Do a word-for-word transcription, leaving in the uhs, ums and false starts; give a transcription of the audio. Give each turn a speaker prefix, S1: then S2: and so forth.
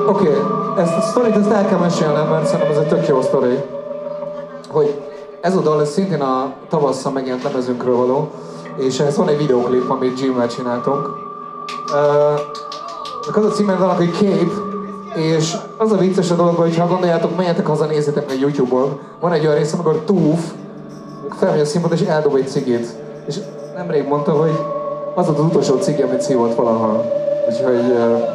S1: Oké, okay, ezt a sztorit ezt el kell mesélnem, mert szerintem ez egy tök jó sztori. Hogy ez a dal, ez szintén a tavasszal megjelent lemezünkről való, és ez van egy videóklip, amit Jimmel csináltunk. Uh, az a címe annak, hogy Cape, és az a vicces a dolog, hogy ha gondoljátok, menjetek haza, nézzétek meg YouTube-on. Van egy olyan rész, amikor Túf felmegy a színpadra és eldob egy cigit. És nemrég mondta, hogy az az utolsó cigi, amit szívott valaha. Úgyhogy uh,